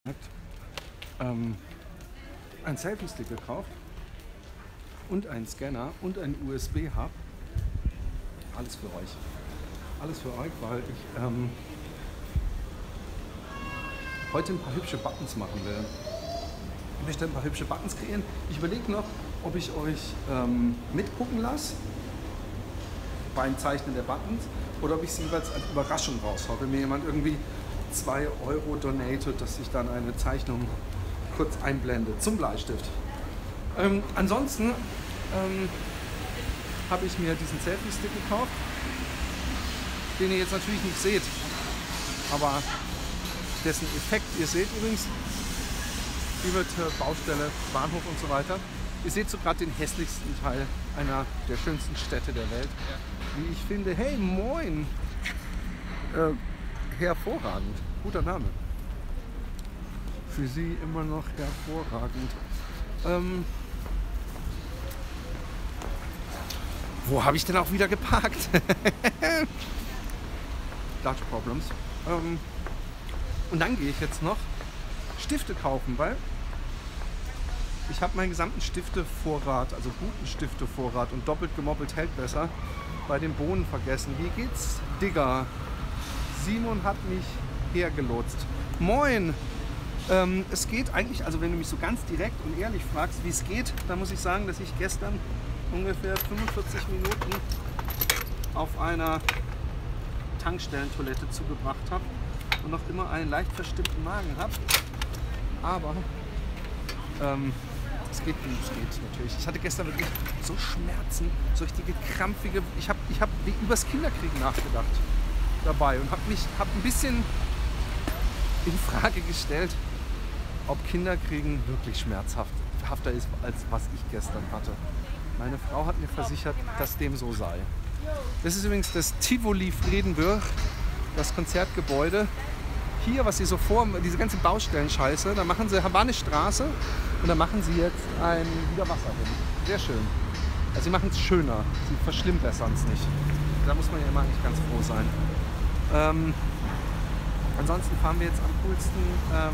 Ein Selfie-Stick gekauft und einen Scanner und einen USB-Hub. Alles für euch. Alles für euch, weil ich heute ein paar hübsche Buttons machen will. Ich möchte ein paar hübsche Buttons kreieren. Ich überlege noch, ob ich euch mitgucken lasse beim Zeichnen der Buttons oder ob ich sie jeweils als Überraschung raushaue. Wenn mir jemand irgendwie 2 € donatet, dass ich dann eine Zeichnung kurz einblende zum Bleistift. Ansonsten habe ich mir diesen Selfie-Stick gekauft, den ihr jetzt natürlich nicht seht, aber dessen Effekt ihr seht übrigens, über Baustelle, Bahnhof und so weiter. Ihr seht so gerade den hässlichsten Teil einer der schönsten Städte der Welt, wie ich finde. Hey, moin! Hervorragend, guter Name. Für sie immer noch hervorragend. Wo habe ich denn auch wieder geparkt? Dutch Problems. Und dann gehe ich jetzt noch Stifte kaufen, weil ich habe meinen gesamten Stiftevorrat, also guten Stiftevorrat und doppelt gemoppelt hält besser, bei den Bohnen vergessen. Wie geht's, Digga? Simon hat mich hergelotst. Moin! Es geht eigentlich, also wenn du mich so ganz direkt und ehrlich fragst, wie es geht, dann muss ich sagen, dass ich gestern ungefähr 45 Minuten auf einer Tankstellentoilette zugebracht habe und noch immer einen leicht verstimmten Magen habe. Aber es geht natürlich. Ich hatte gestern wirklich so Schmerzen, so richtige krampfige. Ich hab übers Kinderkriegen nachgedacht dabei und habe ein bisschen in Frage gestellt, ob Kinderkriegen wirklich schmerzhafter ist, als was ich gestern hatte. Meine Frau hat mir versichert, dass dem so sei. Das ist übrigens das Tivoli Friedenburg, das Konzertgebäude. Hier, was sie so diese ganze Baustellenscheiße, da machen sie Havanne-Straße und da machen sie jetzt wieder Wasser hin. Sehr schön. Also sie machen es schöner, sie verschlimmbessern es nicht. Da muss man ja immer eigentlich ganz froh sein. Ansonsten fahren wir jetzt am coolsten,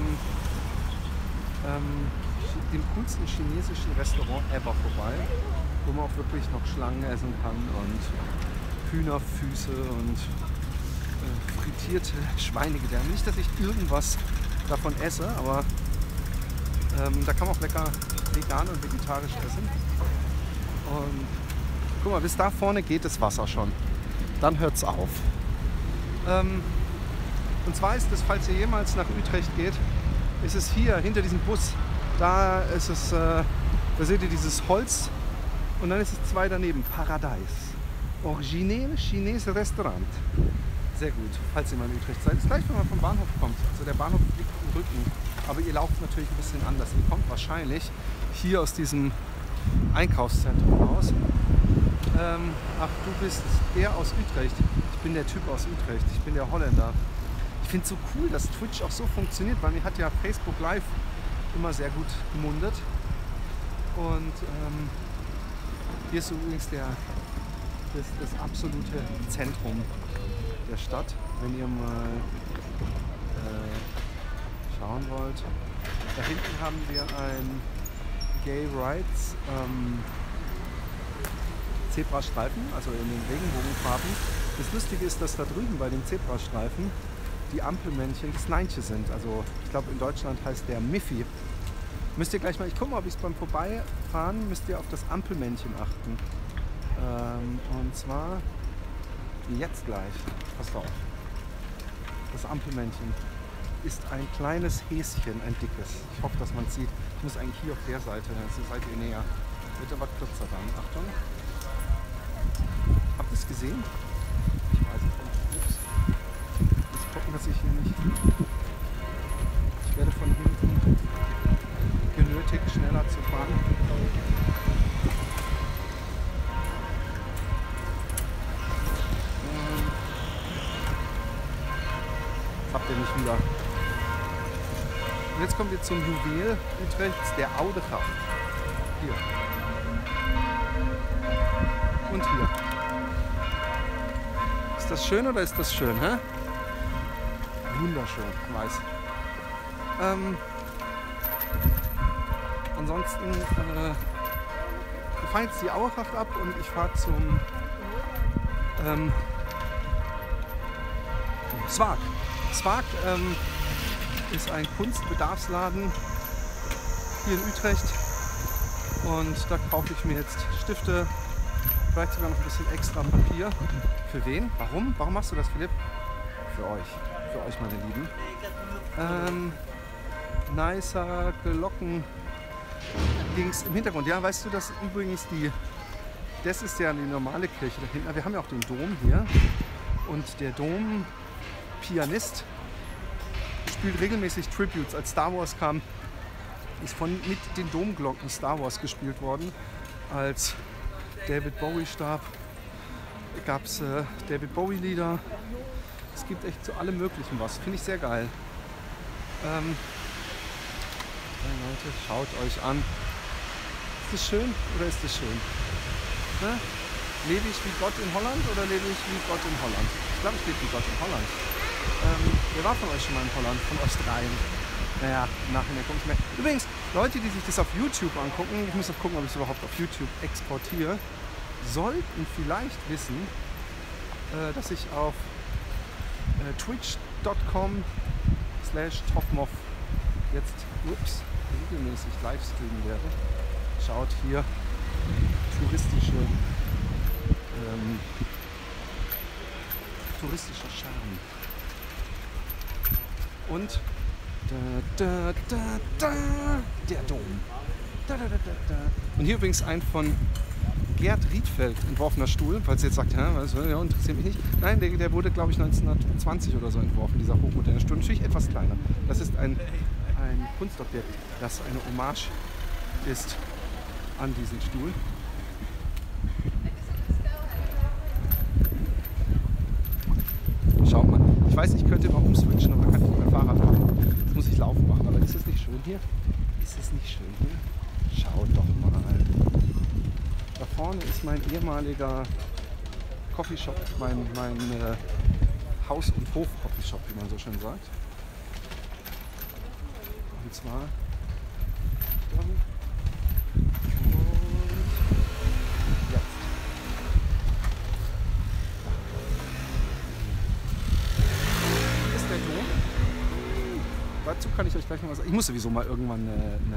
dem coolsten chinesischen Restaurant ever vorbei, wo man auch wirklich noch Schlangen essen kann und Hühnerfüße und frittierte Schweinegedärme. Nicht, dass ich irgendwas davon esse, aber da kann man auch lecker vegan und vegetarisch essen. Und guck mal, bis da vorne geht das Wasser schon. Dann hört es auf. Und zwar ist es, falls ihr jemals nach Utrecht geht, ist es hier hinter diesem Bus. Da ist es, da seht ihr dieses Holz und dann ist es 2 daneben. Paradise. Original Chinese Restaurant. Sehr gut, falls ihr mal in Utrecht seid. Das ist gleich, wenn man vom Bahnhof kommt. Also der Bahnhof liegt im Rücken. Aber ihr lauft natürlich ein bisschen anders. Ihr kommt wahrscheinlich hier aus diesem Einkaufszentrum raus. Ach, du bist der aus Utrecht. Ich bin der Typ aus Utrecht. Ich bin der Holländer. Ich finde es so cool, dass Twitch auch so funktioniert, weil mir hat ja Facebook Live immer sehr gut gemundet. Und hier ist übrigens das absolute Zentrum der Stadt, wenn ihr mal schauen wollt. Da hinten haben wir ein Gay Rights Zebrastreifen, also in den Regenbogenfarben. Das Lustige ist, dass da drüben bei den Zebrastreifen die Ampelmännchen das Neintje sind. Also ich glaube in Deutschland heißt der Miffy. Müsst ihr gleich mal, ich gucke mal, ob ich es beim Vorbeifahren, müsst ihr auf das Ampelmännchen achten. Und zwar jetzt gleich. Passt auf. Das Ampelmännchen ist ein kleines Häschen, ein dickes. Ich hoffe, dass man es sieht. Ich muss eigentlich hier auf der Seite, dann seid ihr näher. Wird aber kürzer dann. Achtung. Habt ihr es gesehen? Ich weiß es nicht. Ups. Jetzt gucken, dass ich hier nicht... Ich werde von hinten genötigt, schneller zu fahren. Habt ihr nicht wieder. Und jetzt kommen wir zum Juwel Utrechts, der Oude Gracht. Hier. Und hier. Ist das schön oder ist das schön, hä? Wunderschön, weiß. Ansonsten wir fahren jetzt die Auerschacht ab und ich fahre zum Swag. Swag ist ein Kunstbedarfsladen hier in Utrecht und da kaufe ich mir jetzt Stifte, vielleicht sogar noch ein bisschen extra Papier. Für wen? Warum? Warum machst du das, Philipp? Für euch meine Lieben. Nicer Glocken links im Hintergrund. Ja, weißt du, dass übrigens das ist ja die normale Kirche da hinten. Wir haben ja auch den Dom hier und der Dom-Pianist spielt regelmäßig Tributes. Als Star Wars kam, ist mit den Domglocken Star Wars gespielt worden. Als David Bowie starb, gab es David Bowie-Lieder. Es gibt echt zu allem Möglichen was. Finde ich sehr geil. Leute, schaut euch an. Ist das schön oder ist das schön? Ne? Lebe ich wie Gott in Holland oder lebe ich wie Gott in Holland? Ich glaube, ich lebe wie Gott in Holland. Wer war von euch schon mal in Holland? Von euch dreien? Naja, im Nachhinein gucke ich mehr. Übrigens, Leute, die sich das auf YouTube angucken, ich muss noch gucken, ob ich es überhaupt auf YouTube exportiere, sollten vielleicht wissen, dass ich auf twitch.com/Tofmoff jetzt regelmäßig livestreamen werde. Schaut hier touristischer Charme. Und der Dom. Und hier übrigens ein von Gerd Riedfeld entworfener Stuhl, falls ihr jetzt sagt, was, ja, interessiert mich nicht. Nein, der wurde, glaube ich, 1920 oder so entworfen, dieser hochmoderne Stuhl. Natürlich etwas kleiner. Das ist ein Kunstobjekt, das eine Hommage ist an diesen Stuhl. Schaut mal, ich weiß, ich könnte mal umswitchen, aber kann ich nicht mehr Fahrrad fahren. Das muss ich laufen machen, aber ist es nicht schön hier? Ist es nicht schön hier? Schaut doch mal. Da vorne ist mein ehemaliger Coffeeshop, mein Haus- und Hof-Coffeeshop, wie man so schön sagt. Und zwar und jetzt. Hier ist der Dom. Dazu kann ich euch gleich noch was sagen. Ich muss sowieso mal irgendwann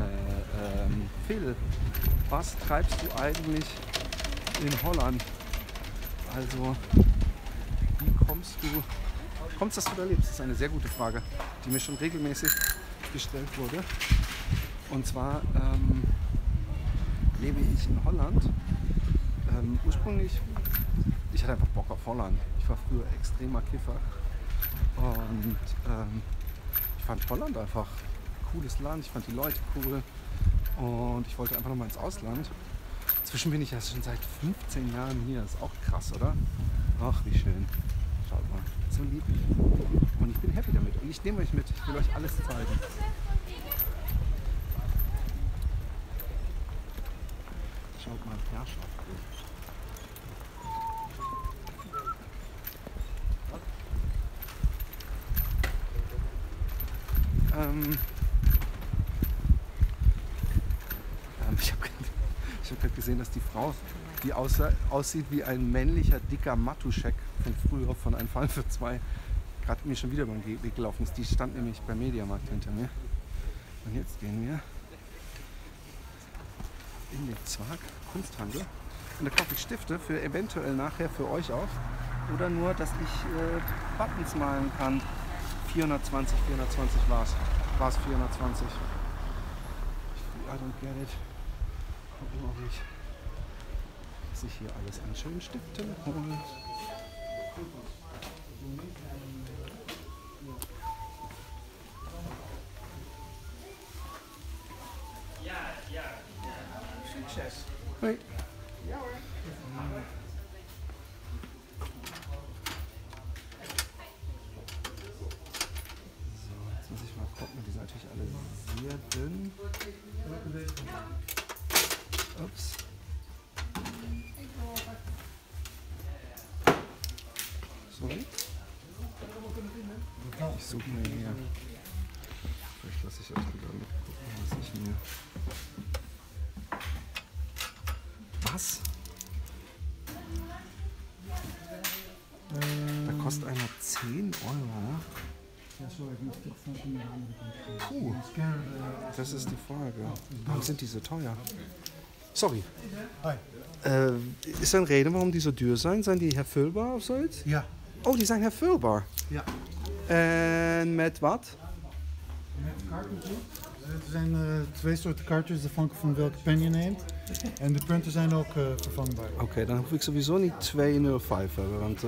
was treibst du eigentlich in Holland? Also, wie kommst dass du da lebst? Das ist eine sehr gute Frage, die mir schon regelmäßig gestellt wurde. Und zwar lebe ich in Holland. Ursprünglich, ich hatte einfach Bock auf Holland. Ich war früher extremer Kiffer. Und ich fand Holland einfach ein cooles Land. Ich fand die Leute cool. Und ich wollte einfach nochmal ins Ausland. Inzwischen bin ich ja schon seit 15 Jahren hier. Ist auch krass, oder? Ach, wie schön. Schaut mal, so lieb. Und ich bin happy damit. Und ich nehme euch mit. Ich will euch alles zeigen. Schaut mal, Herrschaft. Ich habe gerade gesehen, dass die Frau, die aussieht wie ein männlicher, dicker Matuschek von früher, von Ein Fall für zwei, gerade mir schon wieder über den Weg gelaufen ist. Die stand nämlich beim Mediamarkt hinter mir. Und jetzt gehen wir in den Zwag Kunsthandel. Und da kaufe ich Stifte für eventuell nachher für euch auch. Oder nur, dass ich Buttons malen kann. 420 war es. 420. I don't get it. Gucken, ob ich sich hier alles an schönen Stiften hole. Succes. Hoi. Ja hoor. So, jetzt muss ich mal gucken. Die sind natürlich alle sehr dünn. Ups. Sorry. Ich suche mal hier. Vielleicht lasse Was? Da kostet einer 10 Euro. Ja, sorry, ich muss die Telefon von der anderen Kant. Puh, das ist die Frage. Warum sind die so teuer? Sorry. Hi. Is er een reden waarom die zo duur zijn? Zijn die hervulbaar of zoiets? Ja. Oh, die zijn hervulbaar. Ja. En met wat? Met cartridges. Er zijn twee soorten cartridges afhankelijk van welke pen je neemt. En de punten zijn ook vervangbaar. Oké, dan hoef ik sowieso niet 205 hebben. Want,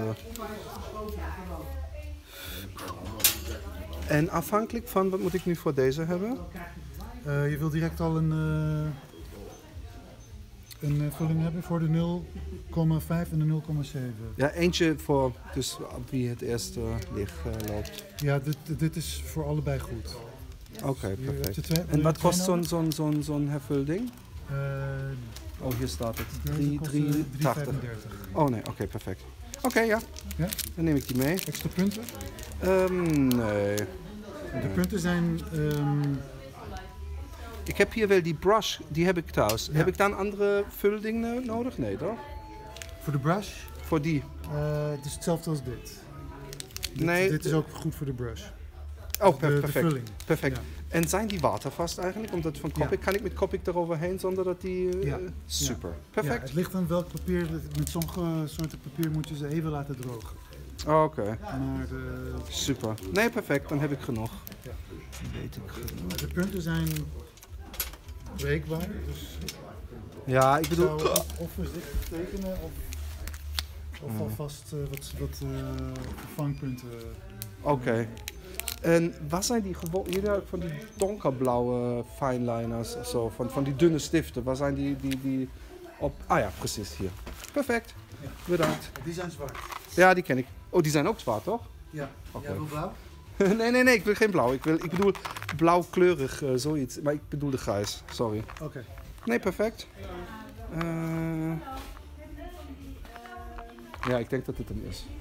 En afhankelijk van, wat moet ik nu voor deze hebben? Je wil direct al een vulling hebben voor de 0,5 en de 0,7. Ja, eentje voor dus wie het eerst licht loopt. Ja, dit is voor allebei goed. Oké, perfect. Twee, en wat kost zo'n hervulding? Oh, hier staat het. 3,80. Oh nee, oké, perfect. Oké, ja. Ja. Dan neem ik die mee. Extra punten? Nee. De punten zijn... Ik heb hier wel die brush, die heb ik thuis. Ja. Heb ik dan andere vuldingen nodig? Nee, toch? Voor de brush? Voor die? Het is hetzelfde als dit. Nee. Dit is ook goed voor de brush. Oh, de perfect. vulling. Perfect. Ja. En zijn die watervast eigenlijk? Omdat van Copic, kan ik met Copic eroverheen zonder dat die... Ja. Super. Ja, Perfect. het ligt aan welk papier. Met sommige soorten papier moet je ze even laten drogen. Oké. Maar super. Nee, perfect. Dan heb ik genoeg. Ja. Weet ik genoeg. De punten zijn breekbaar. Dus Ja, ik bedoel... zou of voorzichtig tekenen of alvast wat vervangpunten. Oké. En wat zijn die gewoon... Jullie hebben van die donkerblauwe fineliners of zo. Van die dunne stiften. Waar zijn die op... Ah ja, precies hier. Perfect. Ja. Bedankt. Die zijn zwart. Ja, die ken ik. Oh, die zijn ook zwart, toch? Ja. Oké. Jij wil blauw? nee, ik wil geen blauw. Ik bedoel blauwkleurig, zoiets. Maar ik bedoel de grijs, sorry. Oké. Nee, perfect. Ja, ik denk dat dit hem is.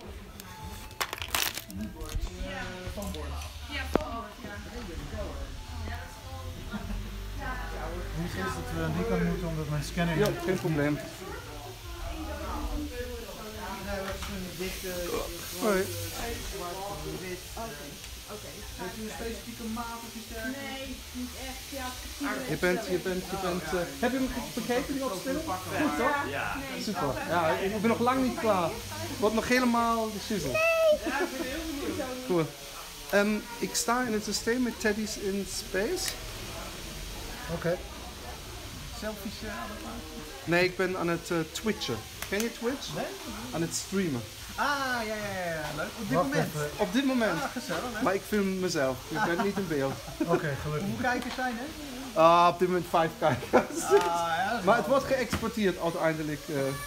Niet is dat we aan die kant moeten omdat mijn scanner... Ja, geen probleem. Hoi. Heeft u een specifieke maat of iets dergelijks? Nee, niet echt. Ja, Je bent heb je hem bekeken, die opstelling? Goed, toch? ja. Super. Ja, ik ben nog lang niet klaar. Wordt nog helemaal de shizzle. Ja, ik ben heel benieuwd. Cool. Ik sta in het systeem met Teddy's in Space. Oké. Selfies Nee, ik ben aan het twitchen. Ken je Twitch? Nee? Aan het streamen. Ah, ja. Leuk. Op dit Wacht moment? even. Op dit moment. Ah, gezellig hè? Maar ik film mezelf. Ik ben niet in beeld. Oké, gelukkig. Hoeveel kijkers zijn er? Op dit moment 5 kijkers. Ja, dat is Maar het wordt geëxporteerd uiteindelijk.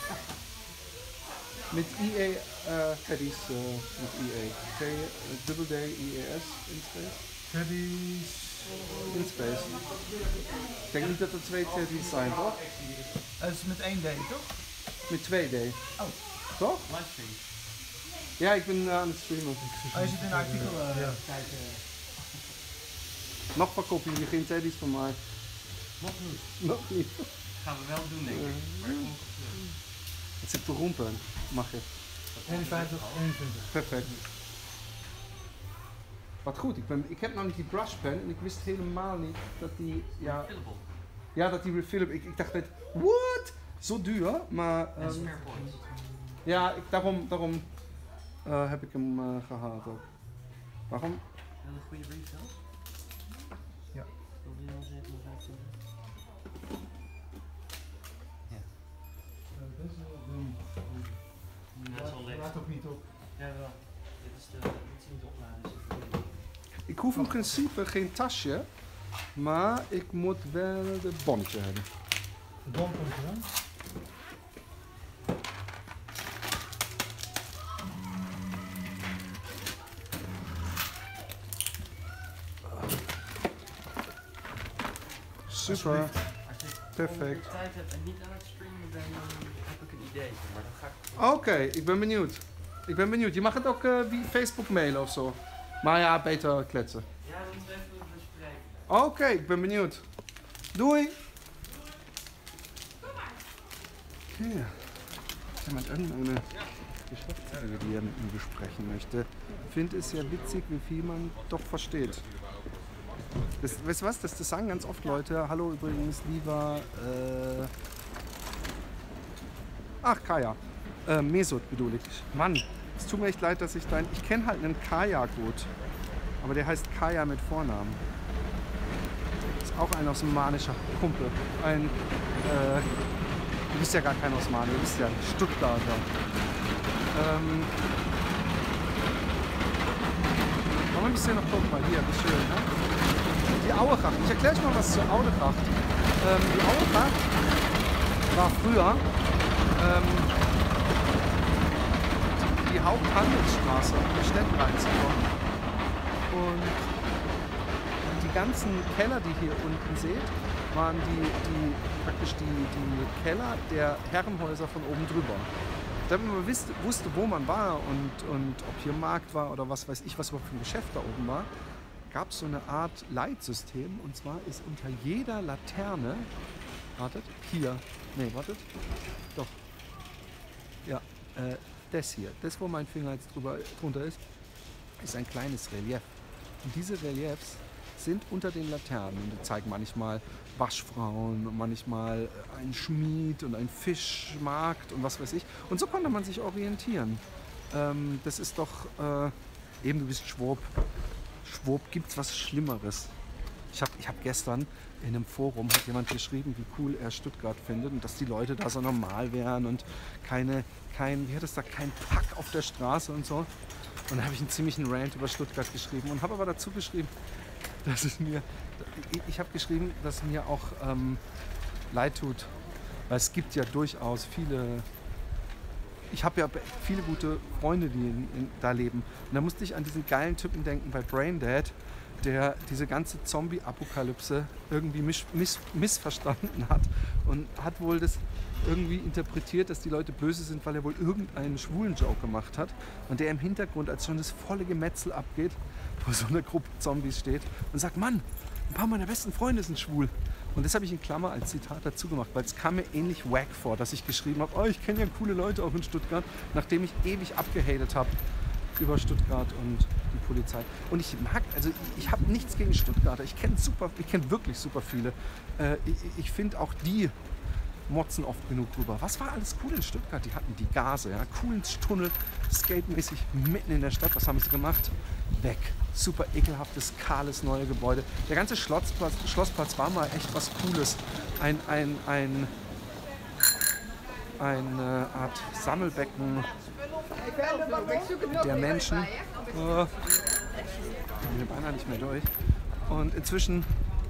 Met EA Teddy's. Met EA. Double D EAS in Space. Teddy's. In Space. Ik denk niet dat er 2 Teddy's zijn, toch? Het is met 1D, toch? Met 2D. Oh. Toch? Livestream. Ja, ik ben aan het streamen. Oh, je zit in een artikel Ja. kijken. Nog verkopen jullie geen Teddy's van mij? Nog niet. Nog niet. Gaan we wel doen, denk ik. Maar het komt goed. Het zit te rompen. Mag je? 51, 21. Perfect. Wat goed, ik heb nog niet die brush pen en ik wist helemaal niet dat die... Ja, dat die refillable... Ik dacht net, what? Zo duur, maar... ja, daarom heb ik hem gehaald ook. Waarom? Wil je een goede refill? Ja. Wil je al 57? Ja. Deze Dat is al leuk. laat ook niet op. Ja, wel. Dit is niet opladen. Dus Ik hoef in principe geen tasje, maar ik moet wel de bonnetje hebben. De bom komt eraan. Super, als perfect. ik tijd heb en niet aan het streamen ben, dan heb ik een idee. Maar dan ga ik... Oké, ik ben benieuwd. Je mag het ook via Facebook mailen of zo. Maar ja, beter kletsen. Ja, dan moeten we even bespreken. Oké, ik ben benieuwd. Dui! Okay. Jemand irgendeine Geschäftsstelle, die er mit mir besprechen möchte. Ich finde es ja witzig, wie viel man doch versteht. Weißt du was? Das sagen ganz oft Leute. Hallo übrigens, lieber... Ach, Kaya. Mesut bedulig. Mann, es tut mir echt leid, dass ich Ich kenne halt einen Kaya gut. Aber der heißt Kaya mit Vornamen. Ist auch ein osmanischer Kumpel. Du bist ja gar kein Osmane, du bist ja Stuttgarter. Wollen wir ein bisschen noch gucken, mal hier, wie schön, ne? Die Auechacht. Ich erkläre euch mal was zur Auechacht. Die Auechacht war früher die Haupthandelsstraße, um in die Städte reinzukommen. Und die ganzen Keller, die ihr hier unten seht, waren praktisch die Keller der Herrenhäuser von oben drüber. Damit man wusste, wo man war und ob hier Markt war oder was weiß ich, was überhaupt für ein Geschäft da oben war, gab es so eine Art Leitsystem. Und zwar ist unter jeder Laterne, doch, ja, das hier, das wo mein Finger jetzt drunter ist ein kleines Relief. Und diese Reliefs sind unter den Laternen und die zeigen manchmal Waschfrauen und manchmal einen Schmied und einen Fischmarkt und was weiß ich. Und so konnte man sich orientieren. Das ist doch, eben du bist Schwob. Schwob, gibt's was Schlimmeres? Ich hab gestern in einem Forum hat jemand geschrieben, wie cool er Stuttgart findet und dass die Leute da so normal wären und kein Pack auf der Straße und so. Und dann habe ich einen ziemlichen Rant über Stuttgart geschrieben und habe aber dazu geschrieben, dass dass mir auch leid tut, weil es gibt ja durchaus ich habe ja viele gute Freunde, die da leben. Und da musste ich an diesen geilen Typen denken bei Braindead, der diese ganze Zombie-Apokalypse irgendwie missverstanden hat und hat wohl das irgendwie interpretiert, dass die Leute böse sind, weil er wohl irgendeinen schwulen Joke gemacht hat und der im Hintergrund, als schon das volle Gemetzel abgeht, vor so einer Gruppe Zombies steht und sagt, Mann, ein paar meiner besten Freunde sind schwul. Und das habe ich in Klammer als Zitat dazu gemacht, weil es kam mir ähnlich wack vor, dass ich geschrieben habe, oh, ich kenne ja coole Leute auch in Stuttgart, nachdem ich ewig abgehatet habe über Stuttgart und die Polizei. Und ich habe nichts gegen Stuttgarter. Ich kenne wirklich super viele. Ich finde auch die motzen oft genug drüber. Was war alles cool in Stuttgart? Die hatten die Gase, ja, coolen Tunnel, skatemäßig mitten in der Stadt. Was haben sie gemacht? Weg. Super ekelhaftes, kahles, neue Gebäude. Der ganze Schlossplatz war mal echt was Cooles. Eine Art Sammelbecken der Menschen. Ich bin beinahe nicht mehr durch. Und inzwischen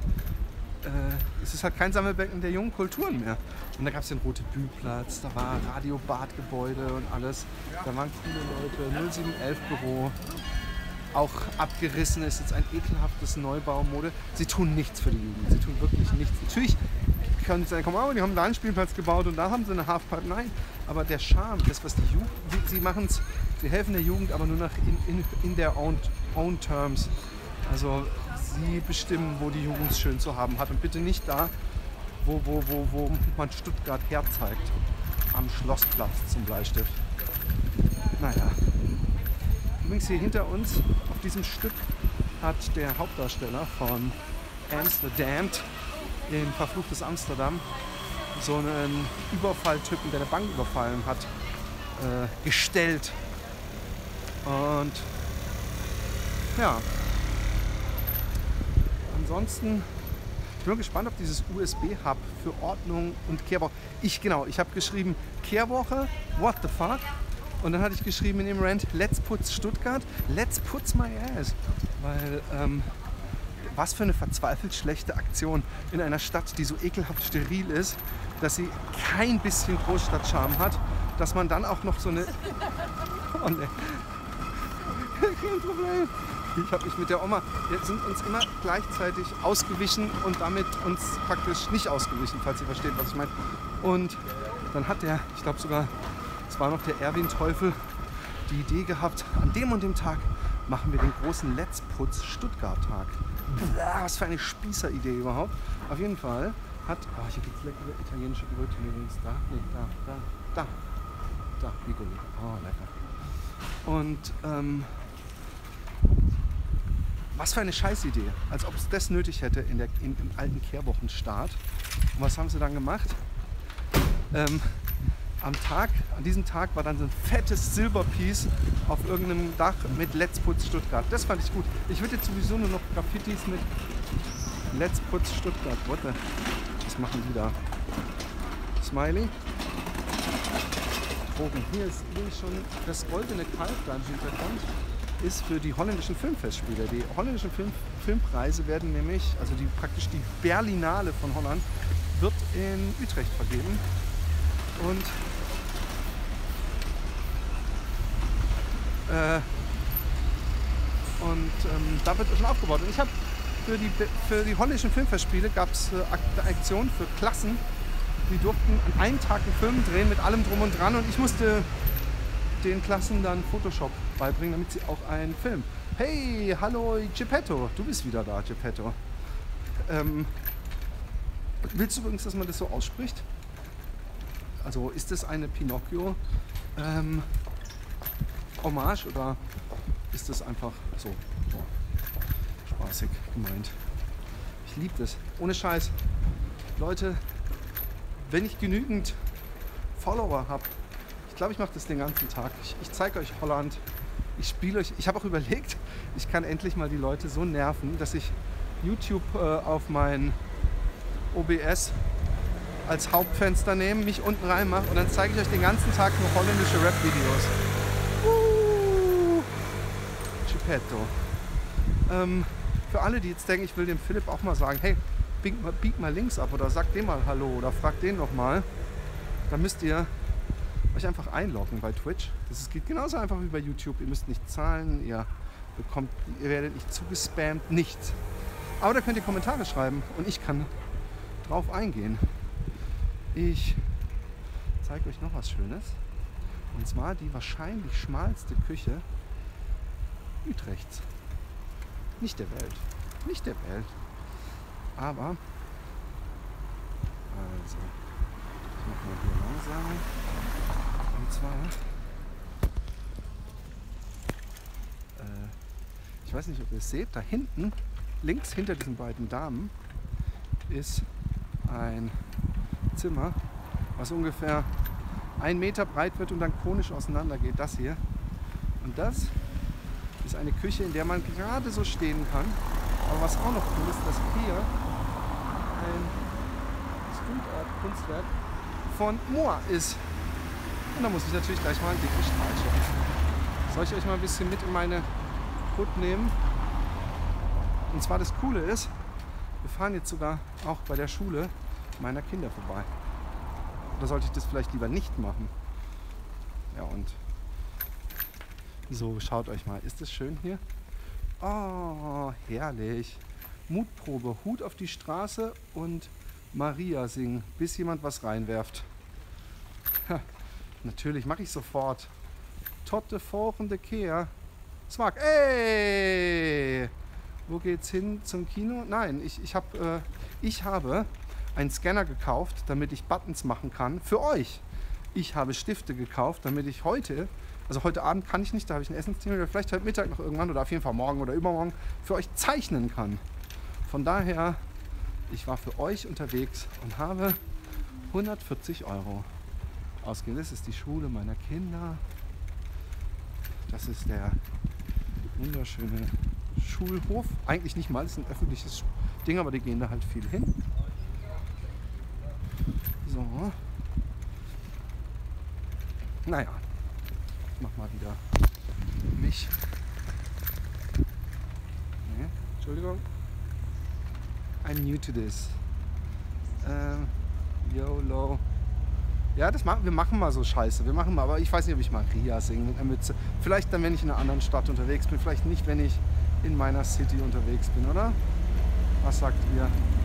es ist halt kein Sammelbecken der jungen Kulturen mehr. Und da gab es den Rote Bühlplatz, da war Radio-Badgebäude und alles. Da waren coole Leute, 0711 Büro. Auch abgerissen, ist jetzt ein ekelhaftes Neubaumode. Sie tun nichts für die Jugend, sie tun wirklich nichts. Natürlich können sie sagen, die haben da einen Spielplatz gebaut und da haben sie eine Halfpipe. Nein, aber der Charme, das was die Jugend, sie helfen der Jugend, aber nur nach in their own terms. Also sie bestimmen, wo die Jugend es schön zu haben hat und bitte nicht da, wo man Stuttgart herzeigt. Am Schlossplatz zum Bleistift. Naja. Übrigens hier hinter uns auf diesem Stück hat der Hauptdarsteller von Amsterdam in Verfluchtes Amsterdam so einen Überfalltypen, der eine Bank überfallen hat, gestellt. Und ja, ansonsten ich bin gespannt auf dieses USB-Hub für Ordnung und Kehrwoche. Ich habe geschrieben Kehrwoche, what the fuck? Und dann hatte ich geschrieben in dem Rant, let's putz Stuttgart, let's putz my ass. Weil, was für eine verzweifelt schlechte Aktion in einer Stadt, die so ekelhaft steril ist, dass sie kein bisschen Großstadtcharme hat, dass man dann auch noch so eine... Oh ne. Kein Problem. Ich habe mich mit der Oma, wir sind uns immer gleichzeitig ausgewichen und damit uns praktisch nicht ausgewichen, falls ihr versteht, was ich meine. Und dann hat der, ich glaube sogar, es war noch der Erwin Teufel, die Idee gehabt, an dem und dem Tag machen wir den großen Let's Putz Stuttgart Tag. Was für eine Spießeridee überhaupt. Auf jeden Fall hat... Oh, hier gibt es leckere italienische Brötchen übrigens. Da. Bigoli. Oh, lecker. Und was für eine Scheißidee. Als ob es das nötig hätte im alten Kehrwochenstart. Und was haben sie dann gemacht? An diesem Tag war dann so ein fettes Silberpiece auf irgendeinem Dach mit Let's Putz Stuttgart. Das fand ich gut. Ich würde jetzt sowieso nur noch Graffitis mit Let's Putz Stuttgart. Warte, was machen die da? Smiley. Drogen. Hier ist übrigens schon das goldene Kalb da im Hintergrund. Ist für die holländischen Filmfestspiele. Die holländischen Filmpreise werden nämlich, also praktisch die Berlinale von Holland, wird in Utrecht vergeben. Und da wird schon aufgebaut. Und ich habe für die holländischen Filmfestspiele gab es eine Aktion für Klassen, die durften an einem Tag einen Film drehen mit allem drum und dran und ich musste den Klassen dann Photoshop beibringen, damit sie auch einen Film. Hey, hallo Geppetto, du bist wieder da, Geppetto. Willst du übrigens, dass man das so ausspricht? Also ist das eine Pinocchio Hommage oder ist das einfach so spaßig gemeint? Ich liebe das. Ohne Scheiß. Leute, wenn ich genügend Follower habe, ich glaube, ich mache das den ganzen Tag. Ich zeige euch Holland. Ich spiele euch. Ich habe auch überlegt, ich kann endlich mal die Leute so nerven, dass ich YouTube auf mein OBS als Hauptfenster nehme, mich unten reinmache und dann zeige ich euch den ganzen Tag nur holländische Rap-Videos. Geppetto. Für alle, die jetzt denken, ich will dem Philipp auch mal sagen, hey, bieg mal links ab oder sag dem mal Hallo oder frag den noch mal, dann müsst ihr euch einfach einloggen bei Twitch. Das geht genauso einfach wie bei YouTube. Ihr müsst nicht zahlen, ihr werdet nicht zugespammt, nichts. Aber da könnt ihr Kommentare schreiben und ich kann drauf eingehen. Ich zeige euch noch was Schönes. Und zwar die wahrscheinlich schmalste Küche Utrechts. Nicht der Welt. Nicht der Welt. Aber, also, ich mache mal hier langsam. Und zwar, ich weiß nicht, ob ihr es seht, da hinten, links hinter diesen beiden Damen, ist ein Zimmer, was ungefähr 1 Meter breit wird und dann konisch auseinander geht. Das hier. Und das ist eine Küche, in der man gerade so stehen kann. Aber was auch noch cool ist, dass hier ein Street-Art-Kunstwerk von Moa ist. Und da muss ich natürlich gleich mal einen dicken Strahl schauen. Soll ich euch mal ein bisschen mit in meine Hut nehmen? Und zwar das Coole ist, wir fahren jetzt sogar auch bei der Schule meiner Kinder vorbei. Oder sollte ich das vielleicht lieber nicht machen? Ja, und so, schaut euch mal. Ist das schön hier? Oh, herrlich. Mutprobe. Hut auf die Straße und Maria singen, bis jemand was reinwerft. Ha, natürlich, mache ich sofort. Totte volgende Kehr. Swag. Ey! Wo geht's hin? Zum Kino? Nein, ich habe einen Scanner gekauft, damit ich Buttons machen kann. Für euch. Ich habe Stifte gekauft, damit ich heute Abend kann ich nicht, da habe ich ein Essenstermin, oder vielleicht heute Mittag noch irgendwann oder auf jeden Fall morgen oder übermorgen für euch zeichnen kann. Von daher, ich war für euch unterwegs und habe 140 € ausgegeben. Das ist die Schule meiner Kinder. Das ist der wunderschöne Schulhof. Eigentlich nicht mal, das ist ein öffentliches Ding, aber die gehen da halt viel hin. So. Naja, ich mach mal wieder mich. Nee, Entschuldigung. I'm new to this. YOLO. Ja, wir machen mal so Scheiße. Wir machen mal, aber ich weiß nicht, ob ich Maria singe mit einer Mütze. Vielleicht dann, wenn ich in einer anderen Stadt unterwegs bin. Vielleicht nicht, wenn ich in meiner City unterwegs bin, oder? Was sagt ihr?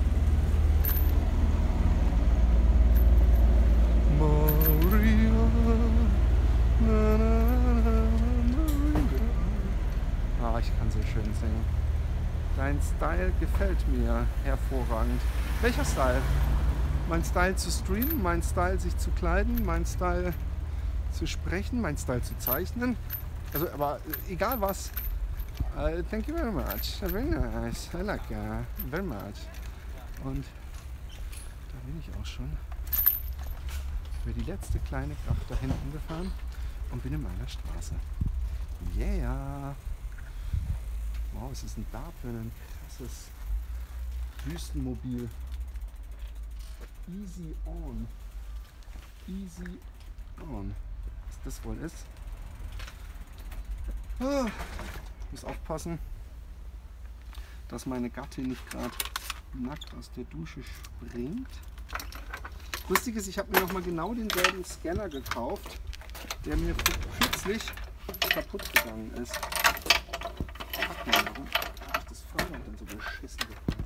Maria. Na, na, na, Maria. Ah, ich kann so schön singen. Dein Style gefällt mir hervorragend. Welcher Style? Mein Style zu streamen, mein Style sich zu kleiden, mein Style zu sprechen, mein Style zu zeichnen. Also, aber egal was. Thank you very much. Very nice. I like you very much. Und da bin ich auch schon über die letzte kleine Gracht da hinten gefahren und bin in meiner Straße. Yeah! Wow, was ist denn da für ein krasses Wüstenmobil? Easy on. Easy on. Was das wohl ist? Ah, ich muss aufpassen, dass meine Gattin nicht gerade nackt aus der Dusche springt. Lustig ist, ich habe mir noch mal genau denselben Scanner gekauft, der mir kürzlich kaputt gegangen ist. Fuck mal, warum habe ich das Fahrrad dann so beschissen gefahren?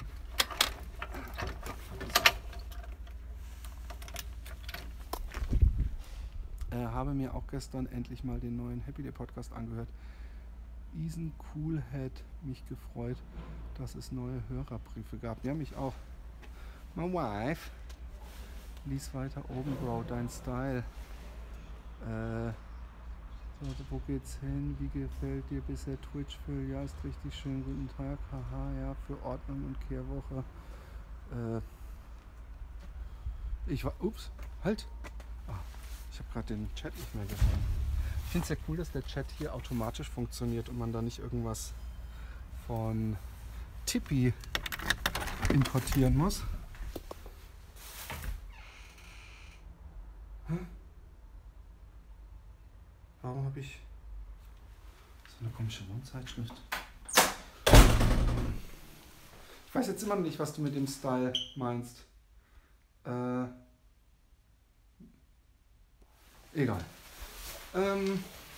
Habe mir auch gestern endlich mal den neuen Happy Day Podcast angehört. Isen Coolhead mich gefreut, dass es neue Hörerbriefe gab. Ja, mich auch. My wife. Lies weiter oben, Bro, dein Style. So, wo geht's hin? Wie gefällt dir bisher Twitch für? Ja, ist richtig schön. Guten Tag. Haha, ja, für Ordnung und Kehrwoche. Ich war. Ups, halt. Ich habe gerade den Chat nicht mehr gefunden. Ich finde es ja cool, dass der Chat hier automatisch funktioniert und man da nicht irgendwas von Tippi importieren muss. Warum habe ich so eine komische Wohnzeitschrift? Ich weiß jetzt immer noch nicht, was du mit dem Style meinst. Egal. Hier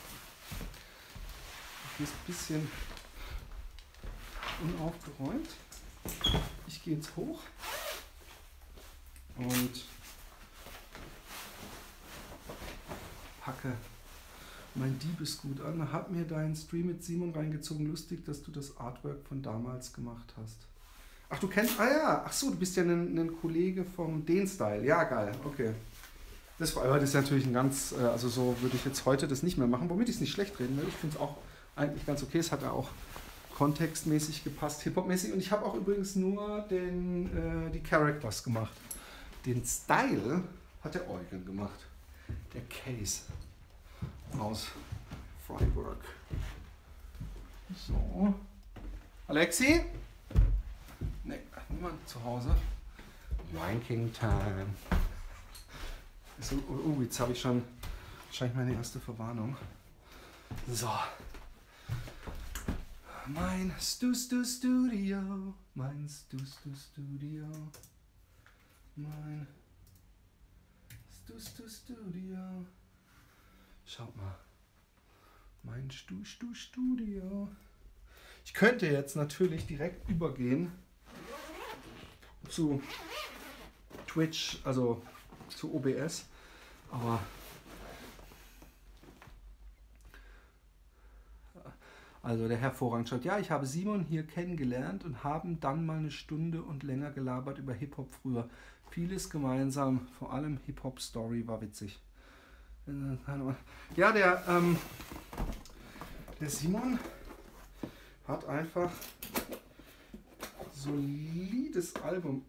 ist ein bisschen unaufgeräumt. Ich gehe jetzt hoch und packe mein Diebesgut an. Hab mir deinen Stream mit Simon reingezogen. Lustig, dass du das Artwork von damals gemacht hast. Ach, du kennst... Ah ja, ach so, du bist ja ein Kollege vom Den-Style. Ja, geil, okay. Das ist natürlich ein ganz... Also so würde ich jetzt heute das nicht mehr machen, womit ich es nicht schlecht reden will. Ich finde es auch eigentlich ganz okay. Es hat ja auch kontextmäßig gepasst, Hip-Hop-mäßig. Und ich habe auch übrigens nur die Characters gemacht. Den Style hat der Eugen gemacht. Der Case aus Freiburg. So. Alexi? Ne, niemand zu Hause. Ranking Time. So, jetzt habe ich schon wahrscheinlich meine erste Verwarnung. So. Mein Studio. Mein Studio. Mein Studio. Schaut mal. Mein Studio. Ich könnte jetzt natürlich direkt übergehen zu Twitch, also zu OBS, aber also der hervorragend schaut. Ja, ich habe Simon hier kennengelernt und haben dann mal eine Stunde und länger gelabert über Hip-Hop früher. Vieles gemeinsam, vor allem Hip-Hop-Story war witzig. Ja, der Simon hat einfach solides Album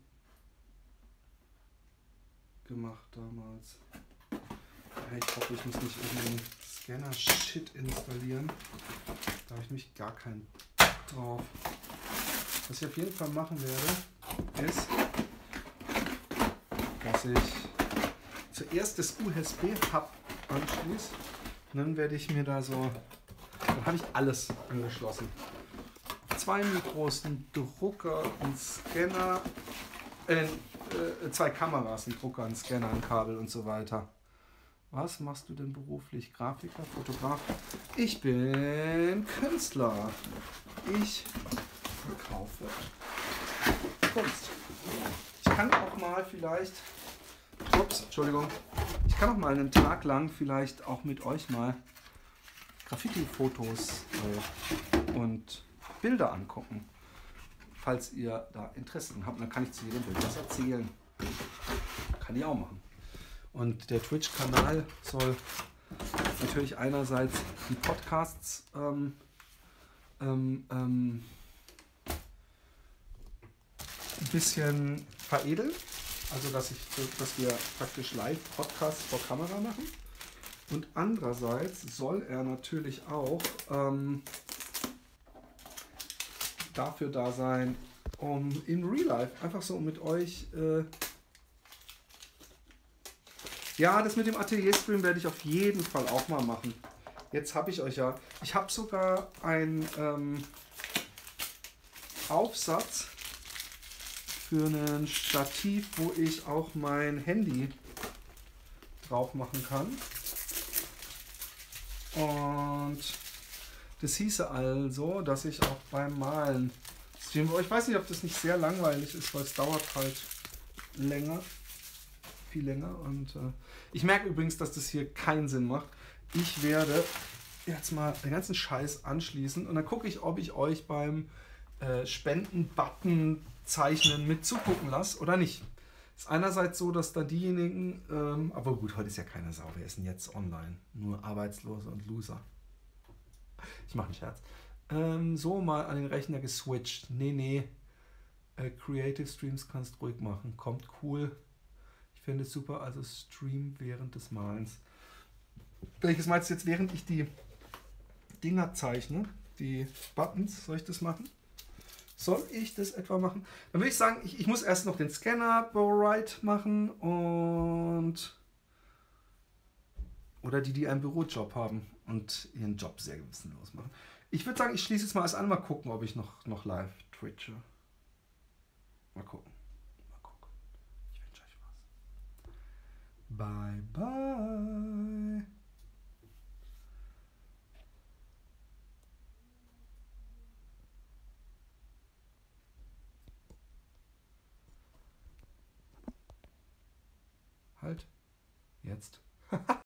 gemacht damals. Ich hoffe, ich muss nicht irgendeinen Scanner-Shit installieren. Da habe ich mich gar keinen drauf. Was ich auf jeden Fall machen werde, ist, dass ich zuerst das USB-Hub anschließe. Und dann werde ich mir da so... Dann habe ich alles angeschlossen. 2 Mikros, ein Drucker, ein Scanner, 2 Kameras, ein Drucker, ein Scanner, ein Kabel und so weiter. Was machst du denn beruflich? Grafiker, Fotograf? Ich bin Künstler. Ich verkaufe Kunst. Ich kann auch mal vielleicht... Ups, Entschuldigung. Ich kann auch mal einen Tag lang vielleicht auch mit euch mal Graffiti-Fotos und Bilder angucken. falls ihr da Interesse dran habt. Dann kann ich zu jedem Bild was erzählen. Kann ich auch machen. Und der Twitch-Kanal soll natürlich einerseits die Podcasts ein bisschen veredeln. Also dass wir praktisch Live-Podcasts vor Kamera machen. Und andererseits soll er natürlich auch dafür da sein, um in Real Life einfach so mit euch. Ja, das mit dem Atelier-Stream werde ich auf jeden Fall auch mal machen. Jetzt habe ich euch ja. Ich habe sogar einen Aufsatz für ein Stativ, wo ich auch mein Handy drauf machen kann. Und das hieße also, dass ich auch beim Malen streame. Ich weiß nicht, ob das nicht sehr langweilig ist, weil es dauert halt viel länger. Und ich merke übrigens, dass das hier keinen Sinn macht. Ich werde jetzt mal den ganzen Scheiß anschließen und dann gucke ich, ob ich euch beim Spenden-Button zeichnen mit zugucken lasse oder nicht. Ist einerseits so, dass da diejenigen, aber gut, heute ist ja keine Sau, wer ist denn jetzt online? Nur Arbeitslose und Loser. Ich mache einen Scherz. So mal an den Rechner geswitcht. Nee. Creative Streams kannst ruhig machen. Kommt cool. Ich finde es super, also Stream während des Malens. Welches meinst du jetzt, während ich die Dinger zeichne? Die Buttons, soll ich das machen? Soll ich das etwa machen? Dann würde ich sagen, ich muss erst noch den Scanner right machen und oder die einen Bürojob haben und ihren Job sehr gewissenlos machen. Ich würde sagen, ich schließe jetzt mal alles an, mal gucken, ob ich noch live twitche. Mal gucken. Ich wünsche euch was. Bye, bye. Halt. Jetzt.